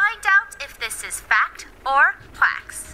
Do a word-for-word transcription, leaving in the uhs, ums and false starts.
find out if this is fact or plax.